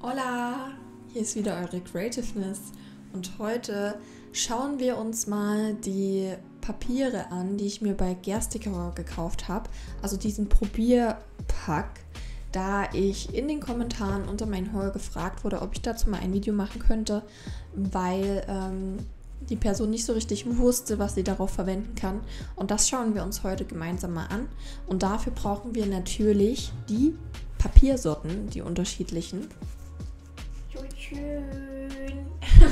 Hola, hier ist wieder eure Creativeness und heute schauen wir uns mal die Papiere an, die ich mir bei Gerstica gekauft habe, also diesen Probierpack, da ich in den Kommentaren unter meinen Haul gefragt wurde, ob ich dazu mal ein Video machen könnte, weil die Person nicht so richtig wusste, was sie darauf verwenden kann, und das schauen wir uns heute gemeinsam mal an und dafür brauchen wir natürlich die Papiersorten, die unterschiedlichen. Schön.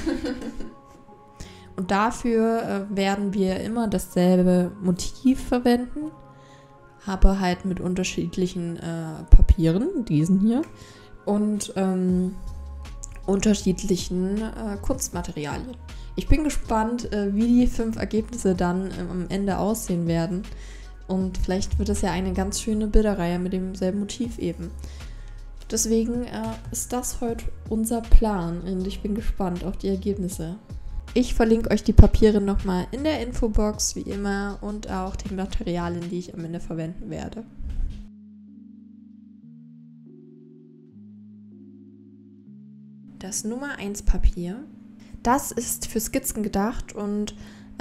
Und dafür werden wir immer dasselbe Motiv verwenden, aber halt mit unterschiedlichen Papieren, diesen hier, und unterschiedlichen Kunstmaterialien. Ich bin gespannt, wie die 5 Ergebnisse dann am Ende aussehen werden. Und vielleicht wird es ja eine ganz schöne Bilderreihe mit demselben Motiv eben. Deswegen ist das heute unser Plan und ich bin gespannt auf die Ergebnisse. Ich verlinke euch die Papiere nochmal in der Infobox wie immer und auch die Materialien, die ich am Ende verwenden werde. Das Nummer 1 Papier, das ist für Skizzen gedacht und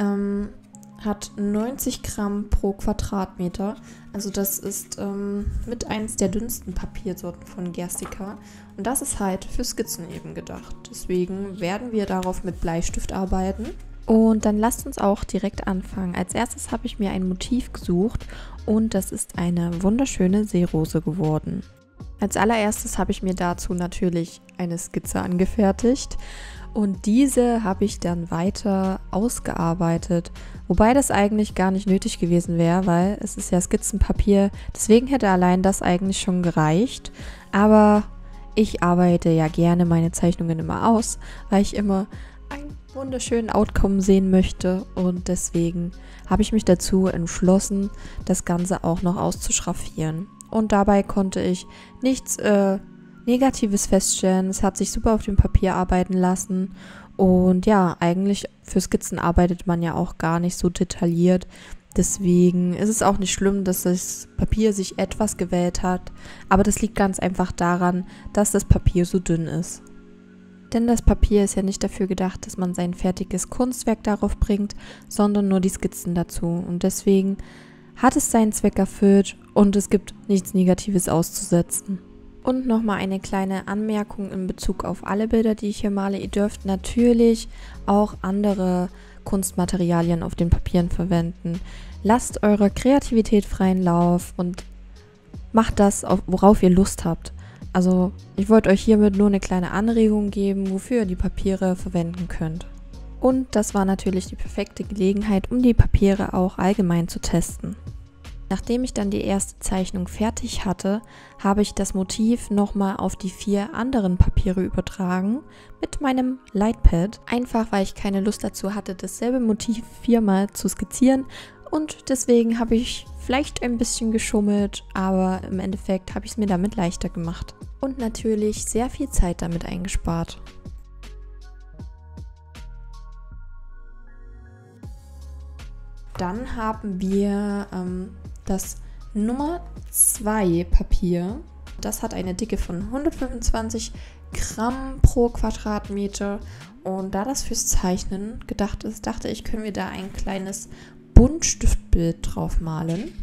hat 90 Gramm pro Quadratmeter. Also das ist mit eins der dünnsten Papiersorten von Gerstica. Und das ist halt für Skizzen eben gedacht. Deswegen werden wir darauf mit Bleistift arbeiten. Und dann lasst uns auch direkt anfangen. Als erstes habe ich mir ein Motiv gesucht und das ist eine wunderschöne Seerose geworden. Als allererstes habe ich mir dazu natürlich eine Skizze angefertigt. Und diese habe ich dann weiter ausgearbeitet, wobei das eigentlich gar nicht nötig gewesen wäre, weil es ist ja Skizzenpapier, deswegen hätte allein das eigentlich schon gereicht. Aber ich arbeite ja gerne meine Zeichnungen immer aus, weil ich immer einen wunderschönen Outcome sehen möchte und deswegen habe ich mich dazu entschlossen, das Ganze auch noch auszuschraffieren. Und dabei konnte ich nichts Negatives feststellen. Es hat sich super auf dem Papier arbeiten lassen und ja, eigentlich für Skizzen arbeitet man ja auch gar nicht so detailliert. Deswegen ist es auch nicht schlimm, dass das Papier sich etwas gewellt hat, aber das liegt ganz einfach daran, dass das Papier so dünn ist. Denn das Papier ist ja nicht dafür gedacht, dass man sein fertiges Kunstwerk darauf bringt, sondern nur die Skizzen dazu und deswegen hat es seinen Zweck erfüllt und es gibt nichts Negatives auszusetzen. Und nochmal eine kleine Anmerkung in Bezug auf alle Bilder, die ich hier male. Ihr dürft natürlich auch andere Kunstmaterialien auf den Papieren verwenden. Lasst eurer Kreativität freien Lauf und macht das, worauf ihr Lust habt. Also ich wollte euch hiermit nur eine kleine Anregung geben, wofür ihr die Papiere verwenden könnt. Und das war natürlich die perfekte Gelegenheit, um die Papiere auch allgemein zu testen. Nachdem ich dann die erste Zeichnung fertig hatte, habe ich das Motiv nochmal auf die 4 anderen Papiere übertragen mit meinem Lightpad. Einfach weil ich keine Lust dazu hatte, dasselbe Motiv 4-mal zu skizzieren und deswegen habe ich vielleicht ein bisschen geschummelt, aber im Endeffekt habe ich es mir damit leichter gemacht. Und natürlich sehr viel Zeit damit eingespart. Dann haben wir das Nummer 2 Papier. Das hat eine Dicke von 125 Gramm pro Quadratmeter. Und da das fürs Zeichnen gedacht ist, dachte ich, können wir da ein kleines Buntstiftbild drauf malen.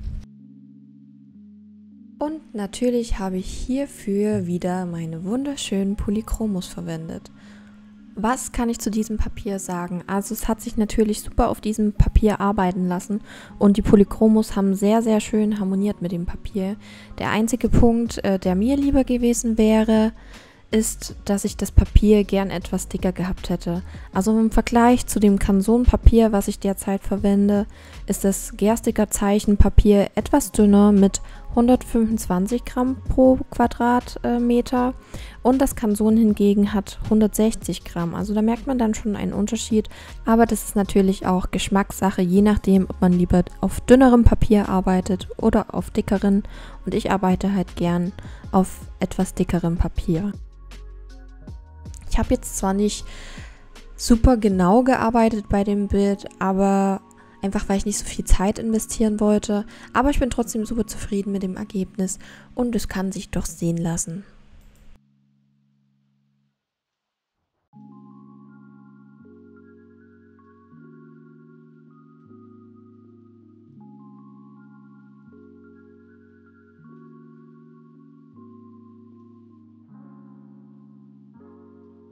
Und natürlich habe ich hierfür wieder meine wunderschönen Polychromos verwendet. Was kann ich zu diesem Papier sagen? Also es hat sich natürlich super auf diesem Papier arbeiten lassen und die Polychromos haben sehr, sehr schön harmoniert mit dem Papier. Der einzige Punkt, der mir lieber gewesen wäre, ist, dass ich das Papier gern etwas dicker gehabt hätte. Also im Vergleich zu dem Canson-Papier, was ich derzeit verwende, ist das Gerstica Zeichenpapier etwas dünner mit 125 Gramm pro Quadratmeter und das Canson hingegen hat 160 Gramm. Also da merkt man dann schon einen Unterschied, aber das ist natürlich auch Geschmackssache, je nachdem, ob man lieber auf dünnerem Papier arbeitet oder auf dickeren, und ich arbeite halt gern auf etwas dickerem Papier. Ich habe jetzt zwar nicht super genau gearbeitet bei dem Bild, aber einfach weil ich nicht so viel Zeit investieren wollte. Aber ich bin trotzdem super zufrieden mit dem Ergebnis und es kann sich doch sehen lassen.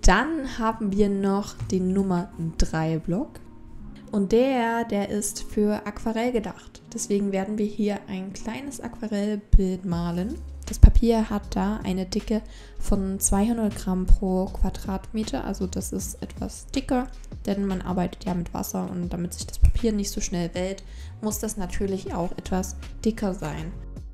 Dann haben wir noch den Nummer 3 Block. Und der ist für Aquarell gedacht. Deswegen werden wir hier ein kleines Aquarellbild malen. Das Papier hat da eine Dicke von 200 Gramm pro Quadratmeter. Also das ist etwas dicker, denn man arbeitet ja mit Wasser und damit sich das Papier nicht so schnell wellt, muss das natürlich auch etwas dicker sein.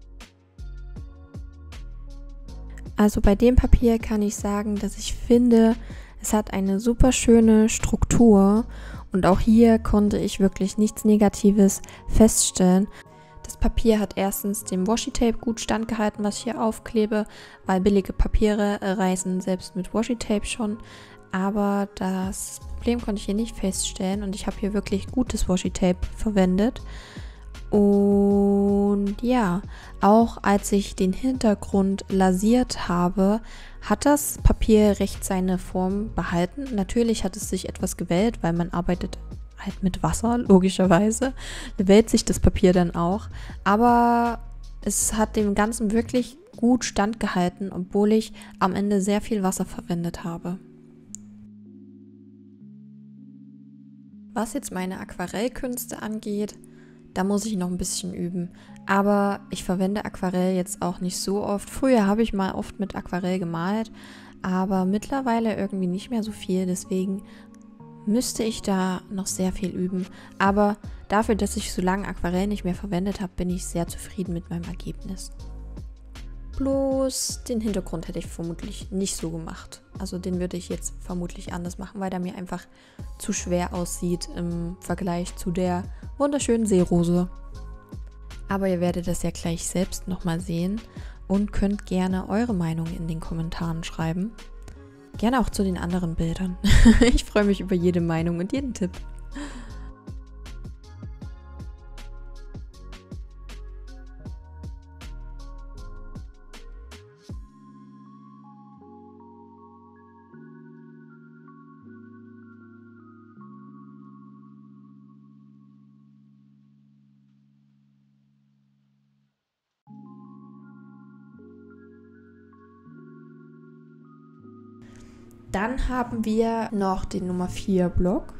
Also bei dem Papier kann ich sagen, dass ich finde, es hat eine super schöne Struktur und auch hier konnte ich wirklich nichts Negatives feststellen. Das Papier hat erstens dem Washi-Tape gut standgehalten, was ich hier aufklebe, weil billige Papiere reißen selbst mit Washi-Tape schon. Aber das Problem konnte ich hier nicht feststellen und ich habe hier wirklich gutes Washi-Tape verwendet. Und ja, auch als ich den Hintergrund lasiert habe, hat das Papier recht seine Form behalten. Natürlich hat es sich etwas gewellt, weil man arbeitet halt mit Wasser, logischerweise. Wellt sich das Papier dann auch. Aber es hat dem Ganzen wirklich gut standgehalten, obwohl ich am Ende sehr viel Wasser verwendet habe. Was jetzt meine Aquarellkünste angeht, da muss ich noch ein bisschen üben. Aber ich verwende Aquarell jetzt auch nicht so oft. Früher habe ich mal oft mit Aquarell gemalt, aber mittlerweile irgendwie nicht mehr so viel. Deswegen müsste ich da noch sehr viel üben. Aber dafür, dass ich so lange Aquarell nicht mehr verwendet habe, bin ich sehr zufrieden mit meinem Ergebnis. Bloß den Hintergrund hätte ich vermutlich nicht so gemacht. Also den würde ich jetzt vermutlich anders machen, weil der mir einfach zu schwer aussieht im Vergleich zu der wunderschönen Seerose. Aber ihr werdet das ja gleich selbst nochmal sehen und könnt gerne eure Meinung in den Kommentaren schreiben. Gerne auch zu den anderen Bildern. Ich freue mich über jede Meinung und jeden Tipp. Dann haben wir noch den Nummer 4 Block.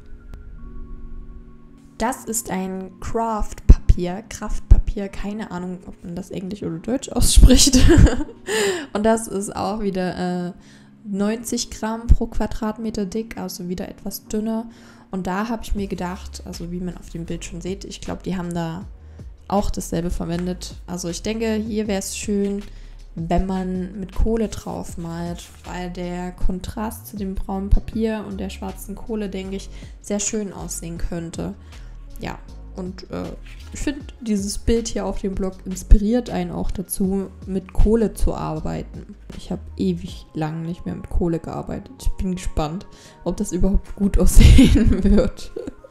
Das ist ein Kraftpapier, keine Ahnung, ob man das Englisch oder Deutsch ausspricht. Und das ist auch wieder 90 Gramm pro Quadratmeter dick, also wieder etwas dünner. Und da habe ich mir gedacht, also wie man auf dem Bild schon sieht, ich glaube, die haben da auch dasselbe verwendet. Also ich denke, hier wäre es schön, wenn man mit Kohle drauf malt, weil der Kontrast zu dem braunen Papier und der schwarzen Kohle, denke ich, sehr schön aussehen könnte. Ja, und ich finde, dieses Bild hier auf dem Blog inspiriert einen auch dazu, mit Kohle zu arbeiten. Ich habe ewig lang nicht mehr mit Kohle gearbeitet. Ich bin gespannt, ob das überhaupt gut aussehen wird.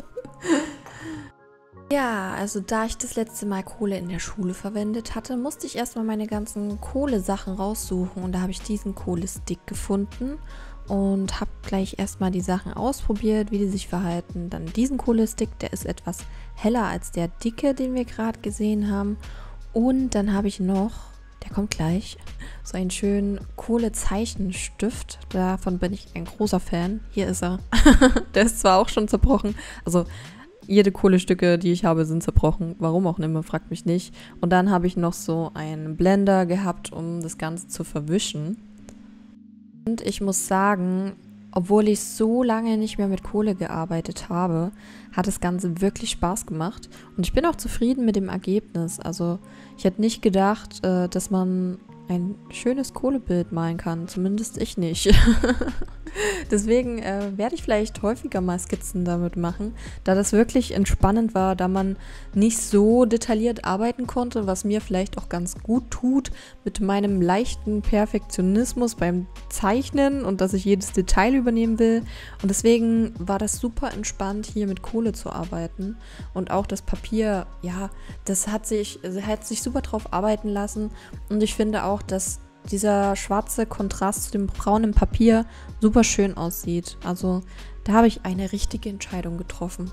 Ja, also da ich das letzte Mal Kohle in der Schule verwendet hatte, musste ich erstmal meine ganzen Kohlesachen raussuchen und da habe ich diesen Kohlestick gefunden und habe gleich erstmal die Sachen ausprobiert, wie die sich verhalten. Dann diesen Kohlestick, der ist etwas heller als der dicke, den wir gerade gesehen haben. Und dann habe ich noch, der kommt gleich, so einen schönen Kohlezeichenstift. Davon bin ich ein großer Fan. Hier ist er. Der ist zwar auch schon zerbrochen, also jede Kohlestücke, die ich habe, sind zerbrochen. Warum auch immer, fragt mich nicht. Und dann habe ich noch so einen Blender gehabt, um das Ganze zu verwischen. Und ich muss sagen, obwohl ich so lange nicht mehr mit Kohle gearbeitet habe, hat das Ganze wirklich Spaß gemacht. Und ich bin auch zufrieden mit dem Ergebnis. Also ich hätte nicht gedacht, dass man ein schönes Kohlebild malen kann. Zumindest ich nicht. Deswegen werde ich vielleicht häufiger mal Skizzen damit machen, da das wirklich entspannend war, da man nicht so detailliert arbeiten konnte, was mir vielleicht auch ganz gut tut mit meinem leichten Perfektionismus beim Zeichnen und dass ich jedes Detail übernehmen will. Und deswegen war das super entspannt, hier mit Kohle zu arbeiten. Und auch das Papier, ja, das hat sich super drauf arbeiten lassen. Und ich finde auch, dass dieser schwarze Kontrast zu dem braunen Papier super schön aussieht. Also da habe ich eine richtige Entscheidung getroffen.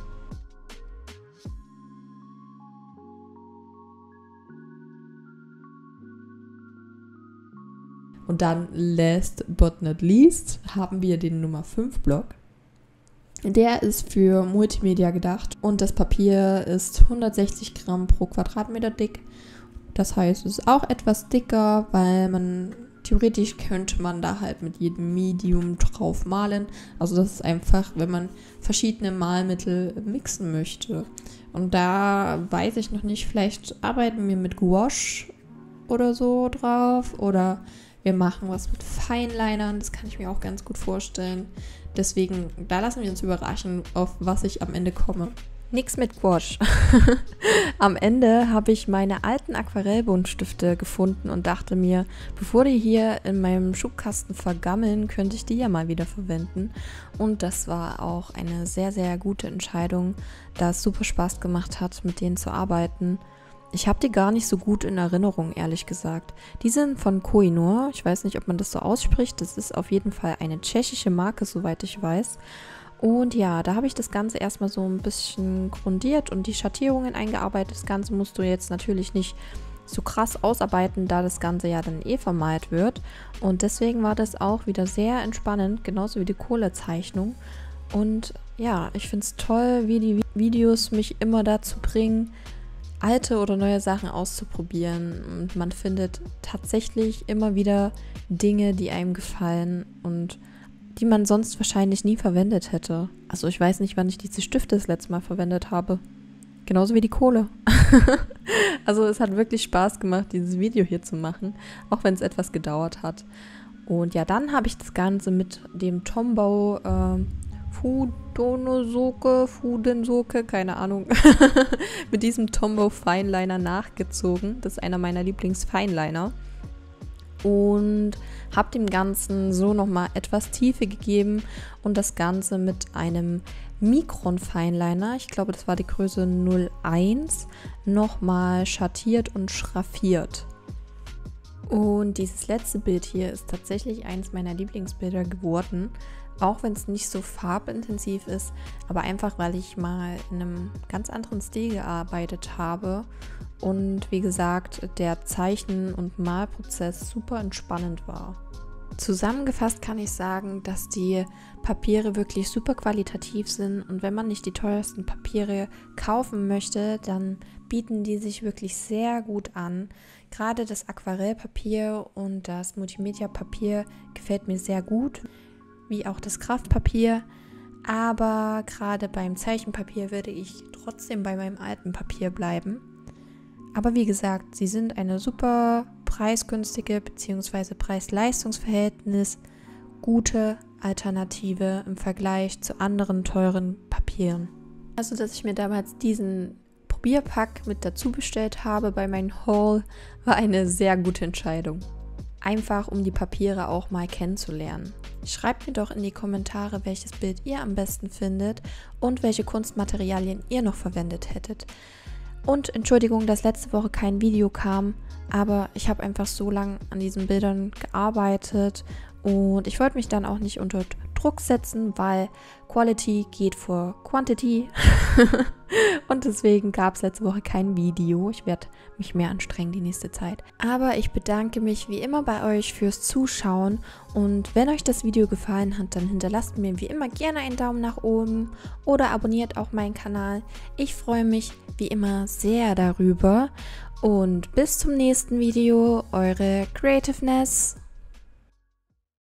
Und dann last but not least haben wir den Nummer 5 Block. Der ist für Multimedia gedacht und das Papier ist 160 Gramm pro Quadratmeter dick. Das heißt, es ist auch etwas dicker, weil theoretisch könnte man da halt mit jedem Medium drauf malen. Also das ist einfach, wenn man verschiedene Malmittel mixen möchte. Und da weiß ich noch nicht, vielleicht arbeiten wir mit Gouache oder so drauf oder wir machen was mit Feinlinern, das kann ich mir auch ganz gut vorstellen. Deswegen, da lassen wir uns überraschen, auf was ich am Ende komme. Nix mit Gouache. Am Ende habe ich meine alten Aquarellbuntstifte gefunden und dachte mir, bevor die hier in meinem Schubkasten vergammeln, könnte ich die ja mal wieder verwenden. Und das war auch eine sehr, sehr gute Entscheidung, da es super Spaß gemacht hat, mit denen zu arbeiten. Ich habe die gar nicht so gut in Erinnerung, ehrlich gesagt. Die sind von Koh-i-Noor. Ich weiß nicht, ob man das so ausspricht. Das ist auf jeden Fall eine tschechische Marke, soweit ich weiß. Und ja, da habe ich das Ganze erstmal so ein bisschen grundiert und die Schattierungen eingearbeitet. Das Ganze musst du jetzt natürlich nicht so krass ausarbeiten, da das Ganze ja dann vermalt wird. Und deswegen war das auch wieder sehr entspannend, genauso wie die Kohlezeichnung. Und ja, ich finde es toll, wie die Videos mich immer dazu bringen, alte oder neue Sachen auszuprobieren. Und man findet tatsächlich immer wieder Dinge, die einem gefallen und die man sonst wahrscheinlich nie verwendet hätte. Also ich weiß nicht, wann ich diese Stifte das letzte Mal verwendet habe. Genauso wie die Kohle. Also es hat wirklich Spaß gemacht, dieses Video hier zu machen, auch wenn es etwas gedauert hat. Und ja, dann habe ich das Ganze mit dem Tombow Fudensoke, keine Ahnung, mit diesem Tombow Fineliner nachgezogen. Das ist einer meiner Lieblings-Fineliner. Und habe dem Ganzen so nochmal etwas Tiefe gegeben und das Ganze mit einem Micron Fineliner, ich glaube, das war die Größe 01, nochmal schattiert und schraffiert. Und dieses letzte Bild hier ist tatsächlich eins meiner Lieblingsbilder geworden, auch wenn es nicht so farbintensiv ist, aber einfach, weil ich mal in einem ganz anderen Stil gearbeitet habe und wie gesagt, der Zeichen- und Malprozess super entspannend war. Zusammengefasst kann ich sagen, dass die Papiere wirklich super qualitativ sind und wenn man nicht die teuersten Papiere kaufen möchte, dann bieten die sich wirklich sehr gut an. Gerade das Aquarellpapier und das Multimedia-Papier gefällt mir sehr gut, wie auch das Kraftpapier, aber gerade beim Zeichenpapier würde ich trotzdem bei meinem alten Papier bleiben. Aber wie gesagt, sie sind eine super preisgünstige bzw. Preis-Leistungs-Verhältnis gute Alternative im Vergleich zu anderen teuren Papieren. Also, dass ich mir damals diesen Probierpack mit dazu bestellt habe bei meinem Haul, war eine sehr gute Entscheidung. Einfach, um die Papiere auch mal kennenzulernen. Schreibt mir doch in die Kommentare, welches Bild ihr am besten findet und welche Kunstmaterialien ihr noch verwendet hättet. Und Entschuldigung, dass letzte Woche kein Video kam, aber ich habe einfach so lange an diesen Bildern gearbeitet und ich wollte mich dann auch nicht unter Druck setzen, weil Quality geht vor Quantity und deswegen gab es letzte Woche kein Video. Ich werde mich mehr anstrengen die nächste Zeit. Aber ich bedanke mich wie immer bei euch fürs Zuschauen und wenn euch das Video gefallen hat, dann hinterlasst mir wie immer gerne einen Daumen nach oben oder abonniert auch meinen Kanal. Ich freue mich wie immer sehr darüber und bis zum nächsten Video, eure Creativeness.